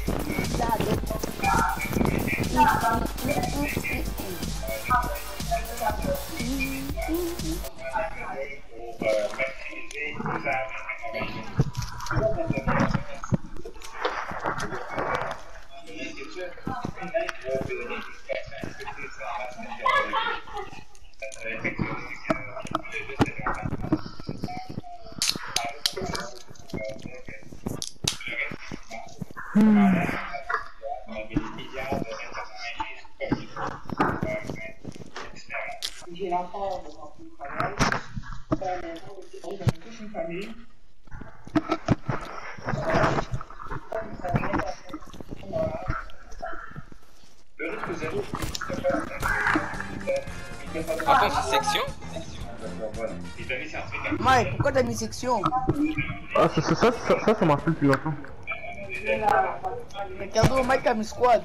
J'ai l'enfant de mon travail, une famille. Attends, c'est section? Mike, pourquoi t'as mis section? Ah, ça marche plus depuis longtemps. Ricardo, Mike a mis squad.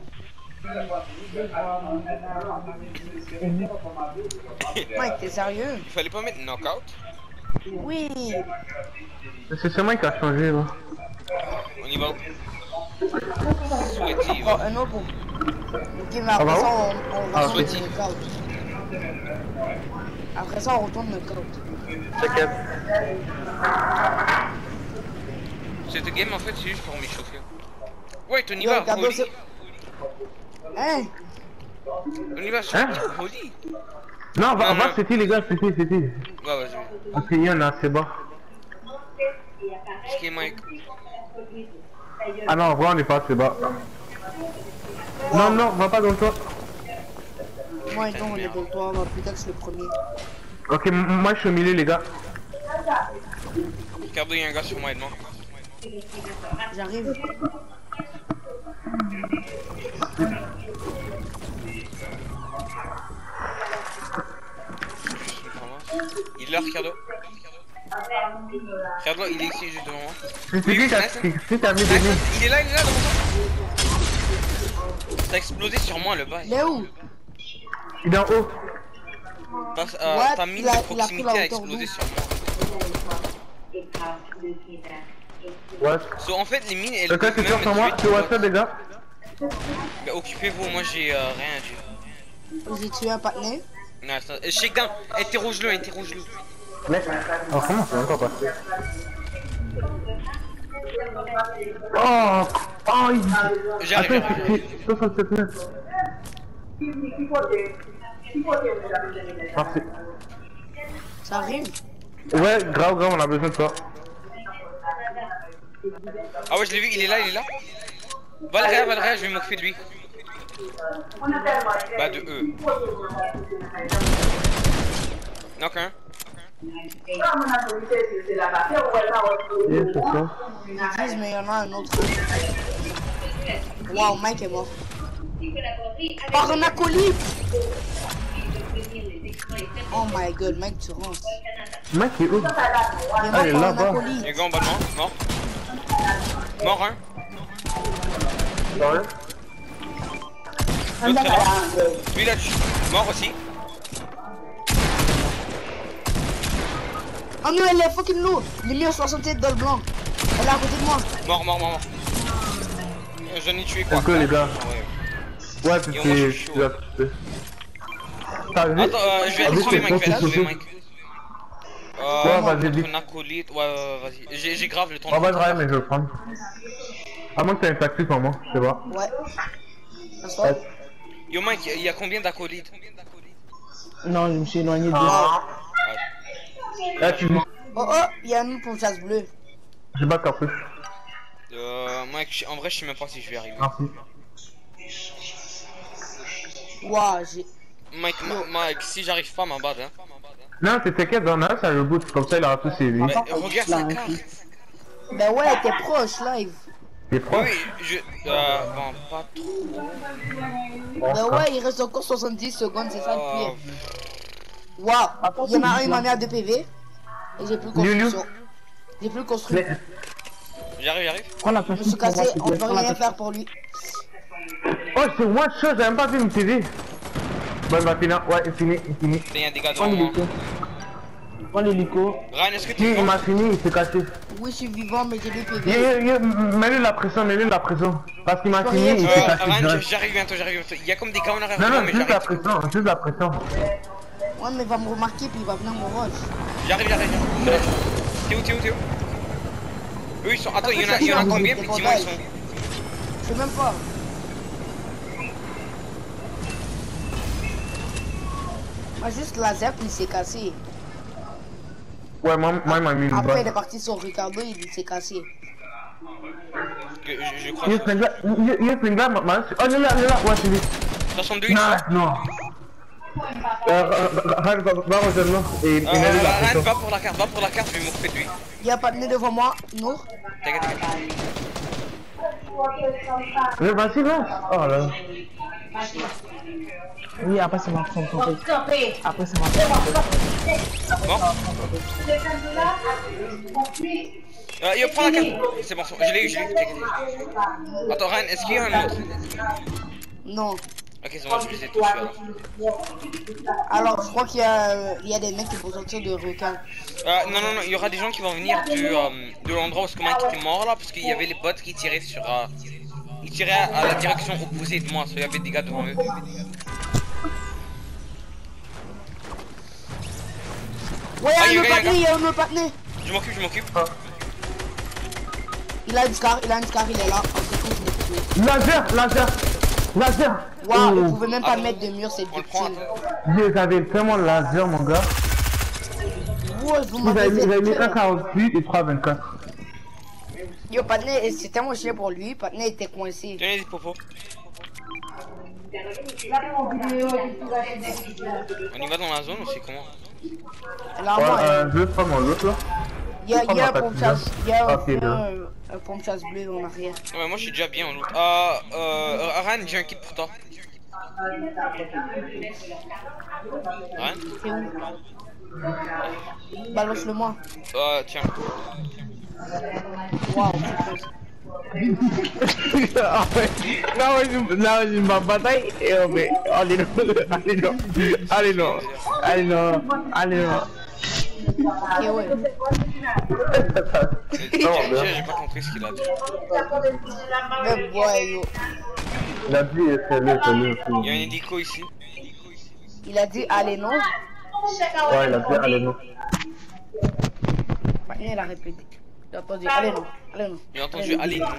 Mike, t'es sérieux? Il fallait pas mettre knockout? Oui. C'est Mike qui a changé là. On y va. Sweaty, Oh, un autre pour. Ok, mais après ça, on va sur le knockout. Après ça, on retourne knockout. T'inquiète. Cette game en fait c'est juste pour m'échauffer. Ouais, on y va, Holy. Hein? On y va, Hein? Holy. Non, va, c'était les gars, c'était. Ouais, vas-y. Ok, il y en a, c'est bas. Ce qui est Mike. Ah non, vrai, on est pas, c'est bas. Non, va pas dans le toit. Moi et toi, on est dans le toit, on va plus tard que je suis le premier. Ok, moi je suis au milieu, les gars. Ricardo, il y a un gars sur moi, aide-moi. J'arrive. Il est là, Ricardo. Ricardo, il est ici, juste devant moi. C'est qui qui a mis des lignes? Il est là devant moi. Ça a explosé sur moi le bail. Il est où? Il est en haut. Ta mine de proximité a explosé sur moi. Ouais. So, en fait, les mines, elles Quelqu'un qui tire sur moi, tu vois ça, les gars? Bah, occupez-vous, moi j'ai rien à dire. J'ai tué un partenaire. Non, attends, shakedown, interroge-le. Mais, alors comment c'est encore passé? J'arrive. 67 mètres. Merci. Ça arrive? Ouais, grave, on a besoin de toi. Ah ouais, je l'ai vu, il est là. Valréa, je vais m'occuper de lui. Bah, de eux. Knock un. Yes, c'est ça. Ils disent, mais il y en a un autre. Waouh, Mike est mort. Par un acolyte! Oh my god, Mike, tu rentres. Mike est où? Il est mort par un acolyte. Les gars en bas de moi, mort. Mort un. L'autre est là. Lui là-dessus. Mort aussi. Oh non, elle est fucking lourd. Il est mis en 67 dans le blanc. Elle est à côté de moi. Mort. J'en ai tué quoi. Un peu, les gars. Ouais, puis c'est... T'as vu? Attends, je vais aller sauver Mike. Ouais, vas-y, vite. Un acolyte, ouais, vas-y. J'ai grave le temps. On va drive, mais je vais le prendre. À moins que t'aies un taxi pour moi, je sais pas. Ouais. Yo Mike, il y a combien d'acolytes? Non, je me suis éloigné de... Là, tu dis. Oh, il y a un pour chasse bleue. J'ai pas cartouche. Mike, en vrai, je sais même pas si je vais arriver. Merci. Waouh, j'ai... Mike, si j'arrive pas, ma bad, hein. Non, t'inquiète, on a ça le boot, comme ça il aura tous ses vies. Regarde sa carte. Ben ouais, t'es proche, live. T'es proche? Oui, bon, pas trop. Ben ouais, il reste encore 70 secondes, c'est ça le pire. Waouh, il y en a un, il m'en est à 2 PV. Et j'ai plus construction. J'ai plus construit. J'arrive. Je me suis cassé, on peut rien faire pour lui. Oh, c'est one shot, j'ai même pas vu une TV. Bonne matinée, ouais, il finit. Il y a des gars devant moi. Prends l'hélico. Ryan, est-ce que tu Il m'a fini, il s'est caché. Oui, je suis vivant, mais j'ai 2 PV. Mets-lui la pression, mets-lui la pression. Parce qu'il m'a fini, il s'est caché. Ryan, direct. j'arrive bientôt. Il y a comme des gars en arrière. Non, non, mais juste la j'arrive. pression, juste la pression. Ouais, mais il va me remarquer, puis il va venir me rush. J'arrive. T'es où Eux ils sont. Attends, il y en a combien? Effectivement, ils sont. Je sais même pas. Moi, juste laser, puis il s'est cassé. Ouais, moi, il m'a mis une Après, il balle. est parti sur Ricardo, il s'est cassé. Je crois. Il est un gars, oh, il est là, ouais, c'est lui. 62 ils Non, sont. non. Va rejoindre et mets-lui la Ryan, pression. va pour la carte, je vais m'occuper de lui. Il y a pas de nez devant moi, Nour. T'inquiète. Mais vas-y, lance. Oh là. Oui, après c'est ma faute. Après c'est ma faute. Bon. Yo, prends la carte. C'est bon, je l'ai eu. T'inquiète. Attends, Ryan, est-ce qu'il y a un autre? Non. Ok, c'est bon, je les ai tous alors. Alors, je crois qu'il y a des mecs qui vont sortir de requin. Non, il y aura des gens qui vont venir de l'endroit où ce commun qui était mort là, parce qu'il y avait les bots qui tiraient sur. Ils tiraient à la direction opposée de moi, il y avait des gars devant eux. Ouais, Ah, il y a un autre patiné. Je m'occupe. Il a une scar, il est là. Laser. Waouh, il pouvait même pas mettre de mur, c'est On le prend. difficile. J'avais tellement laser, mon gars. Ouais, vous Vous m'avez avez mis fait 1,48 et 3,24. Yo, Patney, c'était tellement chiant pour lui. Patney était coincé. Tenez des popos. On y va dans la zone ou c'est comment? Là, Ouais, moi, je vais prendre mon autre là. il y a un pompe chasse. Il y a Ok, là. un pompe chasse bleu en arrière. Ouais, moi je suis déjà bien en loot. Ryan, j'ai un kit pour toi. Ryan? C'est où? Balance-le moi. Tiens. Waouh, Là, je me bataille et on fait. Allez, non. ok, ouais. J'ai pas compris ce qu'il a dit. Mais ouais, yo. Il a dit, c'est lui. Il y a un hélico ici. Il a dit allez non. Ouais, il a dit, allez, non. Patney, il a répété. J'ai entendu allez non. J'ai entendu allez non.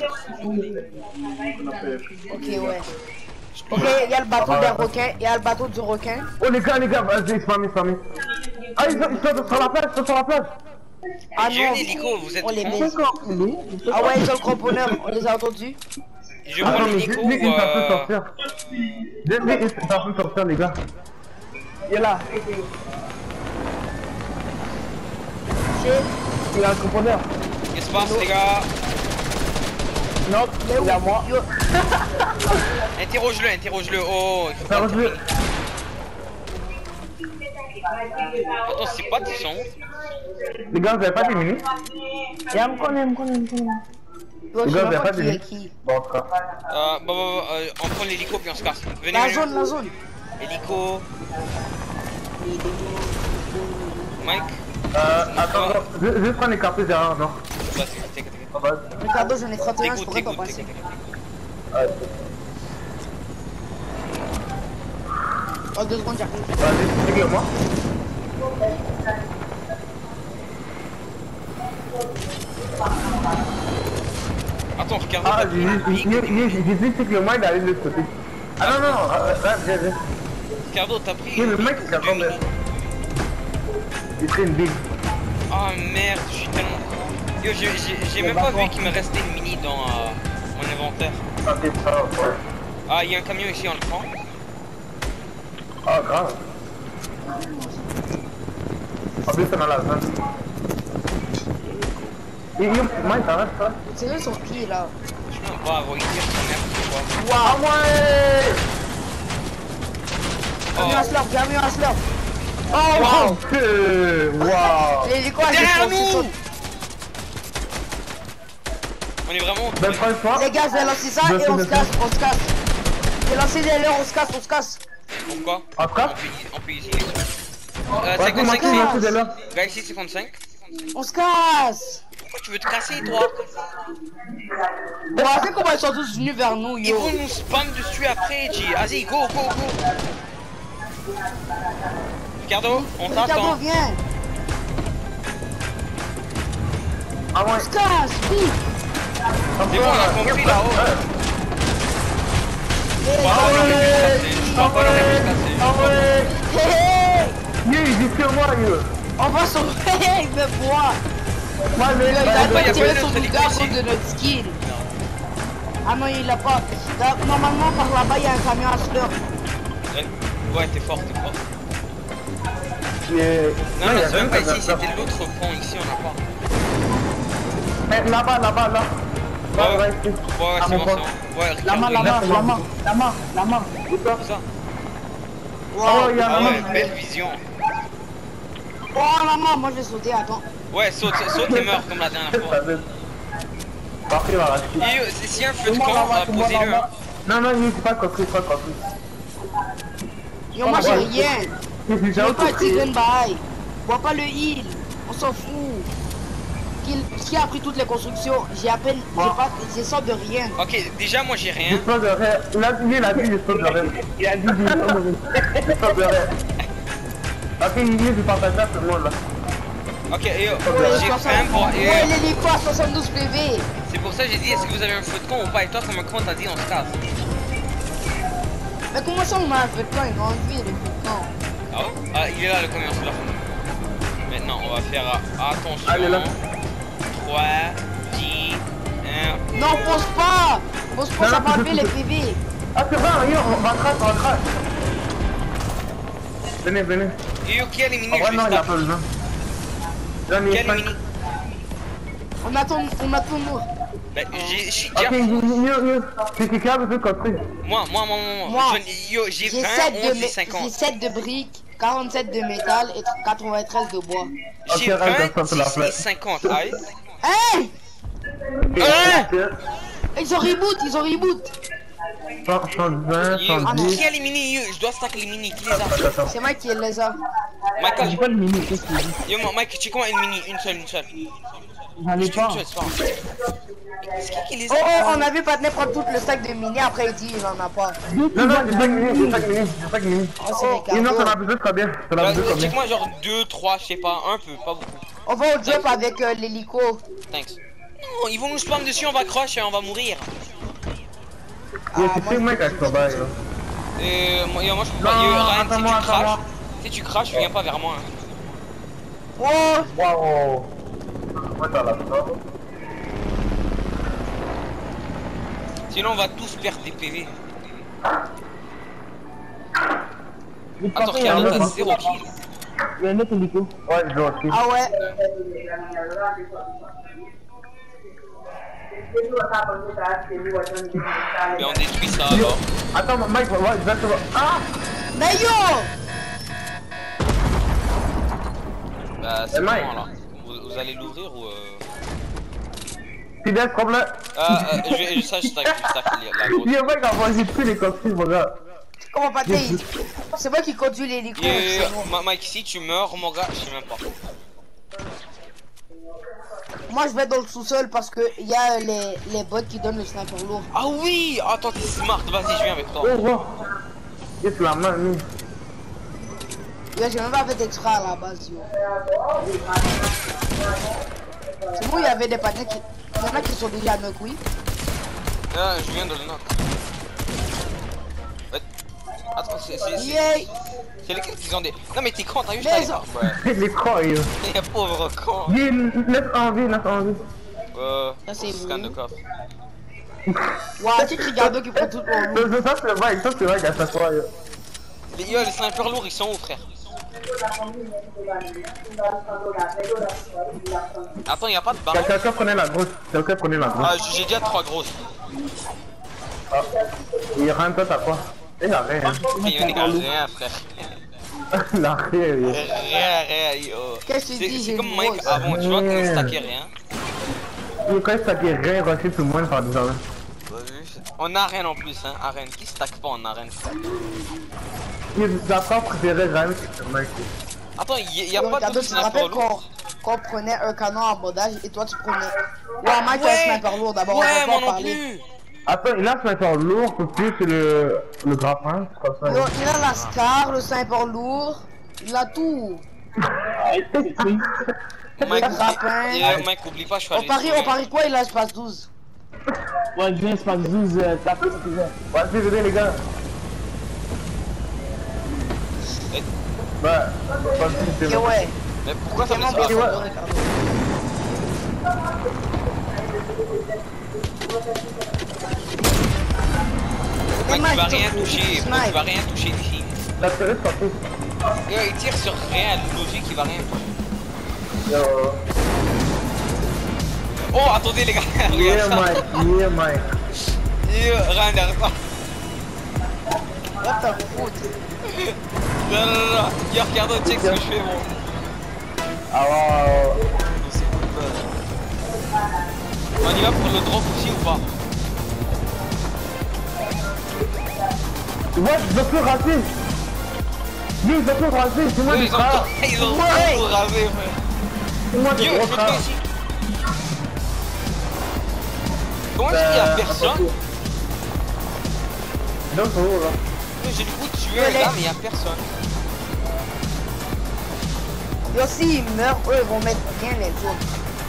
Ok, ouais. Ok, il y a le bateau des requins. Il y a le bateau du requin. Oh, les gars, vas-y, spamé. Ah, ils sont sur la plage, Ah J'ai un non, hélico, vous êtes on les cons? baisse. Ah ouais, ils ont le cramponneur, on les a entendus. Je prends l'hélico ou une personne sortir. Laisse-lui une personne sortir, les gars. Il est là. Il a un component. Qu'est-ce qui se passe les gars? Non, il est à moi. Yo, Interroge-le. Oh, il faut pas Interroge-le. Attends, c'est pas qu'ils sont où? Les gars, vous avez pas 10 minutes? Il me connaît. yo, Les je sais gars, vous même avez pas pas qui 10 est minutes? qui. Bon, en tout cas. On prend l'hélico puis on se casse. Venez. La zone. Hélico. Mike. Attends, je vais prendre les cartes derrière, non? Vas-y, t'inquiète. Ricardo, j'en ai 31, je pourrais pas T'écoutes. passer. En 2 secondes, j'arrive. Vas-y, sigue-moi. Attends, regarde. Ah, j'ai dit sigue-moi, il arrive de l'autre côté. Ah non, viens. Ricardo, t'as pris. Le mec, il a quand même. Il fait une big. Ah merde, je suis tellement. Yo, j'ai même pas vu qu'il me restait une mini dans mon inventaire. Ah, c'est ça, ouais. Ah, il y a un camion ici, on le prend. Ah, grave. En plus, on a la zone. Mike, t'arrêtes ça? C'est eux son pied là. Je peux pas avoir une tire sur merde, c'est quoi. Waouh, ouais! Camion à slurp. Oh, wow! Les quoi, Derrière nous! On est vraiment. Ben, prends-toi. Les gars, je vais lancer ça et on se casse. J'ai lancé des leurs, on se casse. Pourquoi? En tout cas, On peut ici. 55 moi, c'est... de là. Gars, ici 55. On se casse. Pourquoi tu veux te casser, toi? Bon, c'est comment ils sont tous venus vers nous, Ils yo. vont nous spam dessus après, G. Vas-y, go, go, go. Ricardo, on Ricardo, t'attend. viens. Ah ouais. On se casse, vite. C'est bon, on a compris là-haut. Hey, Je crois pas l'aurait pu se casser. Ah ouais. hey, Yo, il dit que moi, yo. on va sauver, il me voit. Moi, mais Il a y a pas pas tiré de son notre bouga à ici. cause de notre skill. Ah non, il l'a pas. Normalement, par là-bas, il y a un camion à fleur. Ouais, t'es fort, t'es fort. Non, Non, mais c'est même pas ici, c'était l'autre pont. Ici, on n'a pas. Mais là-bas, là-bas, là. Ouais, Ouais, ouais, Ah, c'est mon bon, c'est pote. bon. Ouais, La Ricardo, main, il la a- main, la main, la main, la main. C'est ça. Oh, il y a Ah la ouais, main. belle vision. Oh maman, moi je vais sauter, attends. Ouais, saute et meurs comme la dernière fois. Parfait, il va racheter. Et s'il y a un feu de camp, posez-le. Hein. Non, non, c'est pas compris, pas compris. Yo, moi j'ai Ouais. rien. J'ai Je déjà veux pas compris. tirer une baille. Vois pas le heal. On s'en fout. Qui a pris toutes les constructions? J'ai à peine. J'ai sort de rien. Ok, déjà, moi j'ai rien. J'espère de rien. Il a dit j'espère de rien. Il a dit j'espère de rien. Ok, il est du partage à tout le monde là. Ok, et Ouais, j'ai 60. faim pour. Ouais, l'hélico à 72 PV. C'est pour ça que j'ai dit, est-ce que vous avez un feu de camp ou pas? Et toi, comme un con, t'as dit, on se casse. Mais comment ça on a un feu de camp? Ils ont envie les feux de camp. Ah ouais? Ah, il est là le camion, c'est là. Maintenant, on va faire attention. Allez, là. 3, 10, 1. Non, pose pas. Pose pas, Non, ça non, va tu enlever peux, les tu peux. PV. Ah, c'est vrai, regarde, on va crash, on va crash. Venez, venez. Et qui a éliminé? En vrai, Je non, vais il a stop. pas besoin. J'en Qui ai a 5. éliminé? On attend nous. Bah, je suis Ok, déjà. yo. C'est qui a besoin de construire. Moi. Moi, Yo, j'ai J'ai 20, 7 11 et de, j'ai 50. 7 de briques, 47 de métal et 93 de bois. J'ai Ok, reste comme ça, 20, c'est la 10 et 50. Aïe. Hey! Hein? Ils ont reboot. 120, Yo, 110. qui a éliminé? Yo, je dois stack éliminer. Qui les a? Attends. C'est moi qui les a. Michael. Pas de mini, qu'est-ce que tu dis? Yo, Mike, tu comment une mini? Une seule. J'en ai Juste pas. une seule, c'est pas grave. C'est qui les Oh, a? on a vu Patnais prendre tout le stack de mini, après il dit il en a pas. Non, j'ai 5 minutes, j'ai 5 minutes. Oh, c'est Et non, Ricardo. ça m'a besoin très bien. Ça m'a besoin très bien. Check-moi genre 2, 3, je sais pas, un peu, pas beaucoup. On va au drop avec l'hélico. Thanks. Non, ils vont nous spam dessus, on va crush et on va mourir. Yo, Ah, c'est moi, plus mec avec ton bail là. Moi je peux Non, pas. Yo, Ryan, si attends-moi, tu craches, attends-moi. si tu craches, viens pas vers moi. Hein. Oh, Waouh. Moi, t'as la sorte. Sinon, on va tous perdre des PV. Mais Attends, par contre, il y a un Ricardo, t'as autre- 0 kill. il y a un autre hélico. Ouais, je dois aussi. ah ouais. Mais on détruit ça alors. Attends, Mike, ouais, exactement. Ah! Mais yo! Bah, c'est Eh, Mike. comment là? Vous allez l'ouvrir ou Fidèle, problème. ça, je stack la grosse. Yo, mec, on va juste plus les costumes, mon gars. Comment Patnais c'est moi qui conduis l'hélico. c'est bon. Mike, si tu meurs, mon gars, je sais même pas. Moi je vais dans le sous-sol parce que il y a les bots qui donnent le sniper lourd. Ah oui! Attends, t'es smart, vas-y, je viens avec toi. Oh, wow. Yes, la main, nous. Yo, j'ai même pas fait extra à la base, yo. C'est bon, il y avait des Patnais qui. Il y en a qui sont déjà à knock, oui. Ah, je viens de le knock. Attends, Yay! c'est lesquels qui ont des... Non mais t'es con, t'as juste Mais à les ça- faire. Ouais. Les crocs, yo. Pauvre con. Dis, laisse envie, laisse envie. Ça, c'est Scan vous. de coffre. Ouah, tu Ricardo qui prend tout le monde. Ça, c'est vrai qu'à chaque fois, yo. Les snipers lourds, ils sont où, frère? Attends, y'a pas de barre. Quelqu'un prenait la grosse. Quelqu'un prenait la grosse. Ah, j'ai déjà 3 grosses. Il rentre, toi, t'as quoi? Il a rien. Il y a rien, frère. Il a rien, yo. Rien, yo. Qu'est-ce que tu dis, C'est j'ai comme une Mike grosse. avant, tu vois, quand il stackait rien. Yo, quand ça qui est rien, rusher tout le monde par des arènes. En arène en plus, hein, arène. Qui stack pas en arène? Yo, la part préférée, Ryan, c'est sur Mike. Attends, y a Yo, pas Ricardo, de tu te rappelles qu'on prenait un canon en abordage et toi tu prenais. Ouais, Mike, t'as un sniper lourd d'abord, on Ouais, va moi pas non parler. plus. Attends, il a un sniper lourd, peu plus le grappin, c'est comme ça. Yo, il a la scar, le sniper lourd, il a tout. Mike, oublie pas, je suis allé. On parie quoi, il a espace 12. Ouais, viens, c'est pas 12, t'as fait ce que j'ai. Vas-y, venez les gars. Bah, Ok, ouais. Mais pourquoi ça me Vraiment bien dit joué, ça? Ricardo. Mike, Mike, tu vas tu- rien toucher, snipe. tu vas rien toucher ici. la tirée partout. Il tire sur rien, logique, il va rien toucher. Yo. Oh, attendez les gars, Yeah, regarde ça. Mike, yeah, Mike. Rien derrière ça. What the fuck? Non. Yo, regarde, check ce que je fais, bon. Ah, wow. On y va pour le drop aussi ou pas? Ouais, ils ont tout rasé. Lui, ils ont tout rasé, c'est moi des frères. Ils ont Ouais. tout rasé, frère. C'est moi des Yo, gros je me frères. trouve ici. Comment est-ce qu'il y a personne? Non, c'est où là? J'ai le coup de tuer un gars, mais il y a personne. Yo, s'ils meurent, eux, ils vont mettre rien les autres.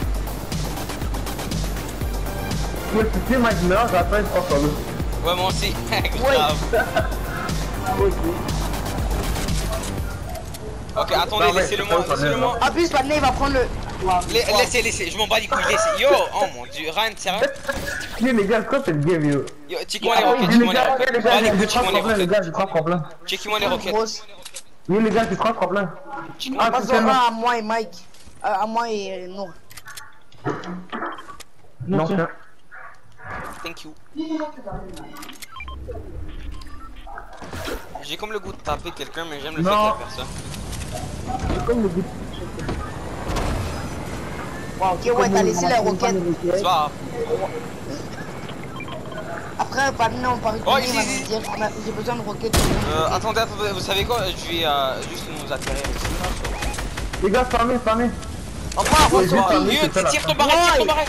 Yo, si Mike meurt, j'appelle une fois sur lui. Ouais, moi aussi. Grave. Ok, attendez, laissez-le-moi. En plus, maintenant, il va prendre le. Laissez, je m'en bats les couilles, laissez. Yo, oh mon dieu, Ryan, sérieux? Yo, les gars, quoi, c'est le game, yo? Yo, check-moi les roquettes, check-moi les roquettes. Les gars, Allez, j'ai check-moi les 3 problèmes, les roquettes. gars, j'ai 3 problèmes. Check-moi les roquettes. Grosse. Yo, les gars, j'ai 3 problèmes. Ah, Passe c'est à moi et Mike. À moi et Nour. non, c'est... Thank you. J'ai comme le goût de taper quelqu'un, mais j'aime le fait qu'il y a personne. Ok, ouais, t'as laissé la roquette. C'est pas grave. Après, maintenant, on parie Oh, combien, il va ici. nous dire j'ai besoin de roquettes. Attendez, vous savez quoi? Je vais juste nous atterrir ici. Les gars, fermez. Oh, pas, Ouais, tire ton barret, tire ton barret.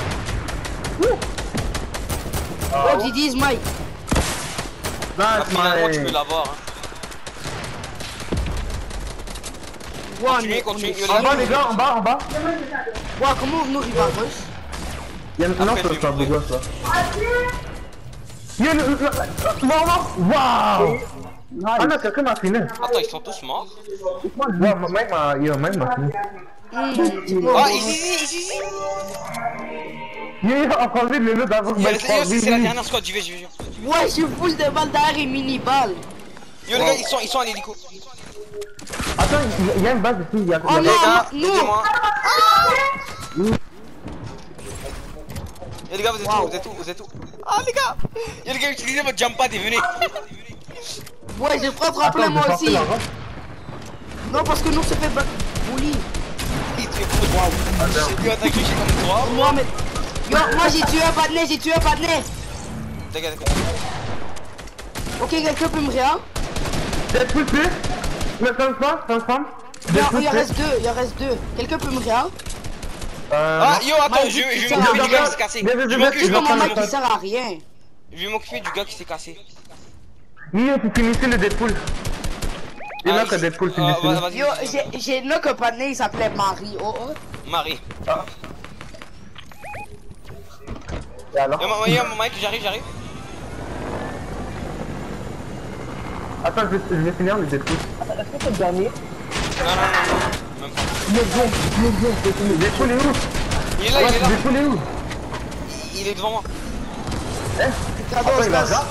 Oh, tu dis, Mike. Finalement, tu peux l'avoir. Hein. Ouais, Continue. En bas, les gars, en bas. Ouais, comment Nour il va rush? Il y a un autre sur le gosse là. Yo, non, waouh! Ah non, quelqu'un m'a fini. Attends, ils sont tous morts. Ouais, Mike m'a fini. Ah, ici. Yo, encore vite, le d'avant. C'est la dernière squad, j'y vais. Ouais, je pousse de balles derrière et mini-balles. Yo, les gars, ils sont à l'hélico. Attends, il y a une base ici, il y a... Oh non, Les gars, non. aidez-moi. Yo, les gars, vous êtes où? Ah, les gars! Yo, les gars, utilisez votre jump pad et venez. Ouais, je prends tremplin moi aussi. Non, parce que nous se fait bully. Il te fait foutre. Yo, t'as cliché comme toi. Moi, mais. Yo, moi j'ai tué un patinet. D'accord. Ok, quelqu'un peut me réa? T'es poussé? Mais ça me femme? Il en reste deux. Quelqu'un peut me réa? Ah, yo, attends, je vais m'occuper du gars qui s'est cassé. Je prends mon mec qui sert à rien. Je vais m'occuper du gars qui s'est cassé. Yo, tu finissais le Deadpool. Il y en a que Deadpool finissait. Yo, j'ai knock un patinet, il s'appelait Marie. Oh. Marie. Et alors? Yo, Mike, j'arrive. Attends, je vais finir le Deadpool. Est-ce que c'est le dernier? Non. Même pas. Le Deadpool est où? Il est là. Le Deadpool est où? Il est devant moi. Cadeau, il a ça?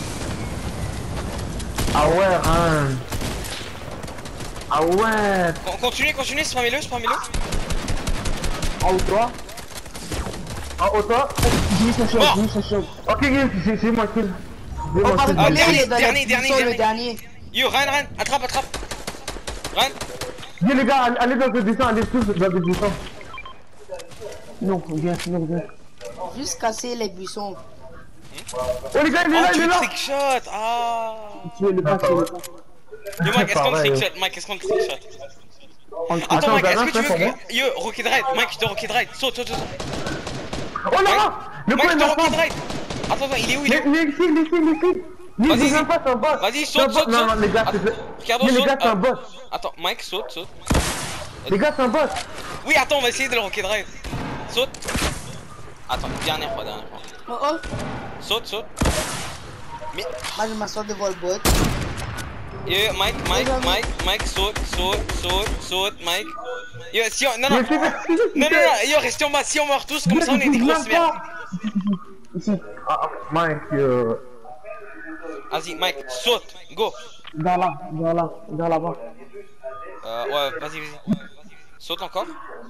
Ah ouais, hein. Ah ouais. Continuez, spammez-le. En haut toi? En haut toi? J'ai chaud. Ok, c'est moi kill. On parle Ah, de il est dans dernier. le dernier. Yo, Ryan, attrape. Ryan. Dis les gars, allez dans le buisson, allez tous dans le buisson. Non, viens. Juste casser les buissons. Oh les gars, il est là, Tu il est là. trickshot. Ah. Tu es le bac. Yo, Mike, est-ce qu'on trickshot? Attends, Mike, est-ce que tu Gazin, veux que... Yo, Rocket Ride, Mike, je te Rocket Ride. Saute. Oh là! Le Mike, point je te est Rocket Ride. Attends, il est où? Vas-y, saute. Vas-y, saute. Non, les gars, c'est... Regarde, Les saute. gars, c'est un boss. Attends, Mike, saute. Les gars, c'est un boss. Oui, attends, on va essayer de le Rocket Ride. Saute. Attends, dernière fois. Oh. Saute. Mais... Moi, je m'assois devant le bot. Yo, Mike, saute, Mike. Yo, si on... Non, yo, restez en bas, si on meurt tous, comme ça on est des grosses merdes. Ici. Mike, Vas-y, Mike, saute, go. Vers là-bas. Ouais, vas-y. Saute encore.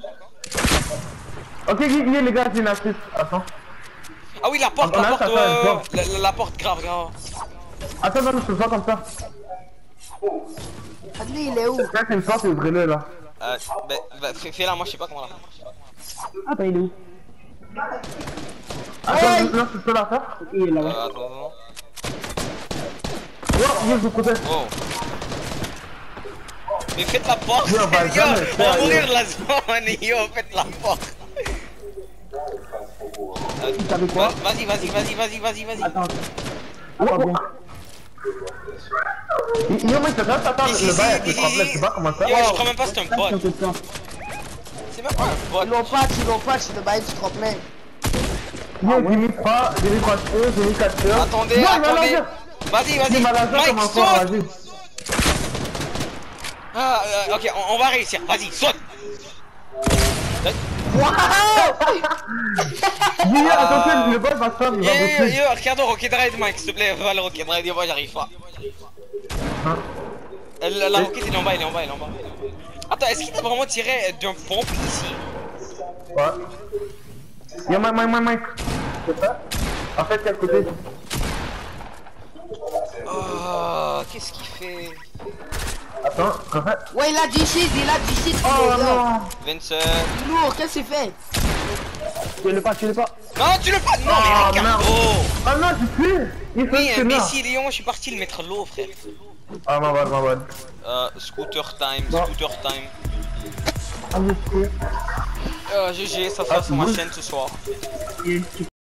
Ok, les gars, j'ai une astuce. Attends. Ah oui, la porte, la porte, grave. Attends, non, je fais pas comme ça. Adli, il est où? Là, c'est une porte, ouvrez-le là. Fais-la, moi je sais pas comment la faire. Attends, il est où? Attends, non, je peux la faire? Ok, il est là-bas. Attends. Oh, je vous protège. Oh. Mais faites la porte. Yo, On va mourir la zone. Yo, faites la porte. T'avais quoi? Vas-y. Attends, bon. Yo, mec, attends, le bail avec le tremplin, tu vois comment ça? Yo, je crois même pas que c'est un bot. C'est même pas un Ils bot. l'ont patch, le bail du tremplin. Yo, j'ai mis 3 heures, j'ai mis 4 heures. Attendez. Vas-y. Mike, saute. Ok, on va réussir. Vas-y, saute. Yo, attention, le boss va se faire, il va bosser. Yo, regarde Rocket Ride, Mike, s'il te plaît, va le Rocket Ride, moi j'arrive pas. La roquette il est en bas. Attends, est-ce qu'il t'a vraiment tiré d'un pompe ici? Ouais. Yo, Mike. C'est ça? En fait, quel côté? Oh, qu'est-ce qu'il fait? Attends, en fait. Ouais, il a du shit. Oh non! Vincent. Lourd, qu'est-ce qu'il fait? Tu le pas. Non, tu le pas. Non, mais Ricardo. Ah non, tu tues! Oui, mais si Léon, je suis parti le mettre l'eau, frère. Ah, ma bad. Scooter time. Ah, je sais. GG, ça sera sur ma chaîne ce soir.